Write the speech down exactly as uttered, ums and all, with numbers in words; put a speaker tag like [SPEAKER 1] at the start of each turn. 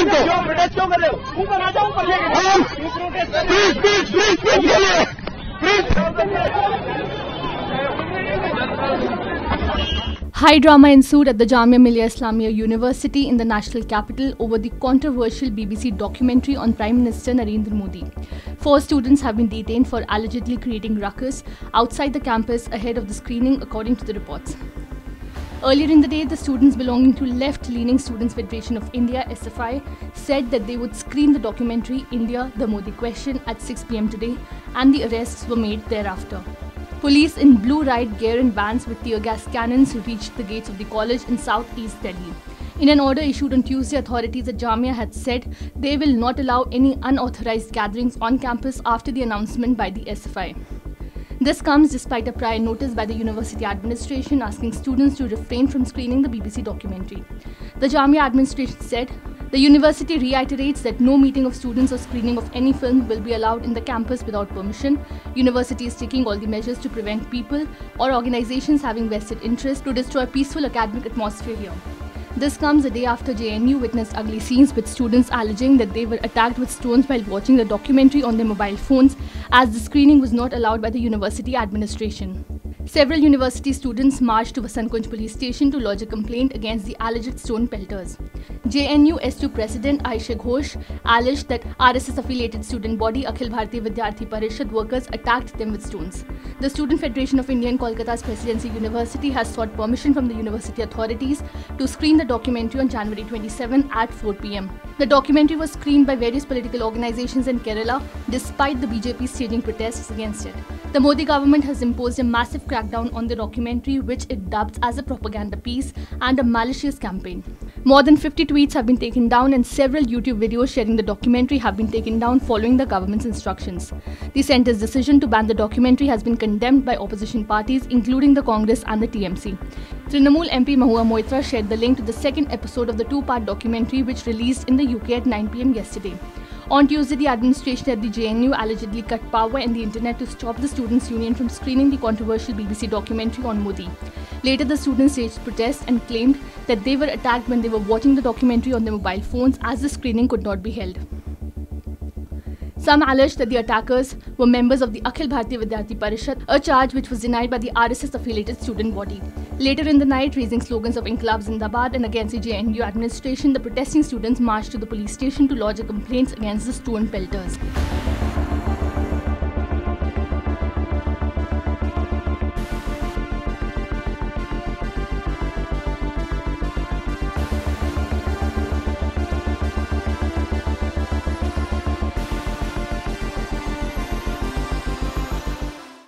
[SPEAKER 1] Protest क्यों कर रहे हो? ऊपर आ जाओ, ऊपर please please please please
[SPEAKER 2] High drama ensued at the Jamia Millia Islamia University in the national capital over the controversial B B C documentary on Prime Minister Narendra Modi. Four students have been detained for allegedly creating ruckus outside the campus ahead of the screening, according to the reports. Earlier in the day, the students belonging to Left-Leaning Students Federation of India (S F I) said that they would screen the documentary India, the Modi Question at six p m today, and the arrests were made thereafter. Police in blue riot gear and vans with tear gas cannons reached the gates of the college in southeast Delhi. In an order issued on Tuesday, authorities at Jamia had said they will not allow any unauthorized gatherings on campus after the announcement by the S F I. This comes despite a prior notice by the university administration asking students to refrain from screening the B B C documentary. The Jamia administration said, the university reiterates that no meeting of students or screening of any film will be allowed in the campus without permission. University is taking all the measures to prevent people or organizations having vested interest to destroy peaceful academic atmosphere here. This comes a day after J N U witnessed ugly scenes with students alleging that they were attacked with stones while watching the documentary on their mobile phones, as the screening was not allowed by the university administration. Several university students marched to Vasant Kunj police station to lodge a complaint against the alleged stone pelters. J N U S two President Aisha Ghosh alleged that R S S-affiliated student body Akhil Bharatiya Vidyarthi Parishad workers attacked them with stones. The Student Federation of India in Kolkata's Presidency University has sought permission from the university authorities to screen the documentary on January twenty-seventh at four p m The documentary was screened by various political organizations in Kerala despite the B J P staging protests against it. The Modi government has imposed a massive crackdown on the documentary, which it dubs as a propaganda piece and a malicious campaign. More than fifty tweets have been taken down and several YouTube videos sharing the documentary have been taken down following the government's instructions. The centre's decision to ban the documentary has been condemned by opposition parties, including the Congress and the T M C. Trinamool M P Mahua Moitra shared the link to the second episode of the two-part documentary, which released in the U K at nine p m yesterday. On Tuesday, the administration at the J N U allegedly cut power in the internet to stop the Students' Union from screening the controversial B B C documentary on Modi. Later, the students staged protests and claimed that they were attacked when they were watching the documentary on their mobile phones, as the screening could not be held. Some alleged that the attackers were members of the Akhil Bharatiya Vidyarthi Parishad, a charge which was denied by the R S S-affiliated student body. Later in the night, raising slogans of Inqilab Zindabad and against the J N U administration, the protesting students marched to the police station to lodge a complaint against the stone pelters.